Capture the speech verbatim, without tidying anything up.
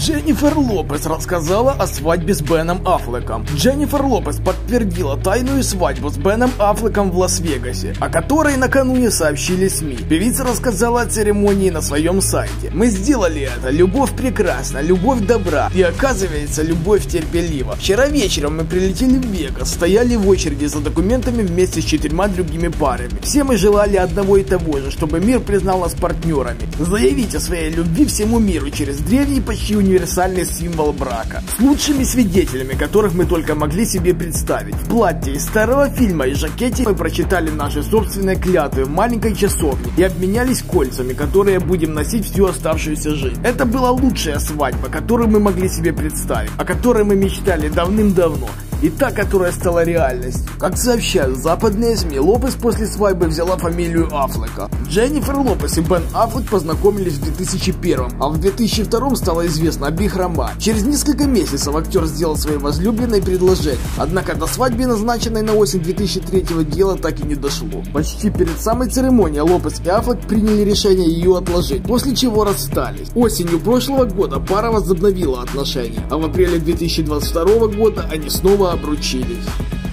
Дженнифер Лопес рассказала о свадьбе с Беном Аффлеком. Дженнифер Лопес подтвердила тайную свадьбу с Беном Аффлеком в Лас-Вегасе, о которой накануне сообщили СМИ. Певица рассказала о церемонии на своем сайте. «Мы сделали это. Любовь прекрасна, любовь добра. И оказывается, любовь терпелива. Вчера вечером мы прилетели в Вегас, стояли в очереди за документами вместе с четырьмя другими парами. Все мы желали одного и того же, чтобы мир признал нас партнерами. Заявить о своей любви всему миру через древний, почти универсальный символ брака. С лучшими свидетелями, которых мы только могли себе представить. В платье из старого фильма и жакете мы прочитали наши собственные клятвы в маленькой часовне и обменялись кольцами, которые будем носить всю оставшуюся жизнь. Это была лучшая свадьба, которую мы могли себе представить, о которой мы мечтали давным-давно. И та, которая стала реальностью». Как сообщают западные СМИ, Лопес после свадьбы взяла фамилию Аффлека. Дженнифер Лопес и Бен Аффлек познакомились в две тысячи первом, а в две тысячи втором стало известно об их романе. Через несколько месяцев актер сделал своей возлюбленной предложение, однако до свадьбы, назначенной на осень две тысячи третьего, дело так и не дошло. Почти перед самой церемонией Лопес и Аффлек приняли решение ее отложить, после чего расстались. Осенью прошлого года пара возобновила отношения, а в апреле две тысячи двадцать второго года они снова обручились.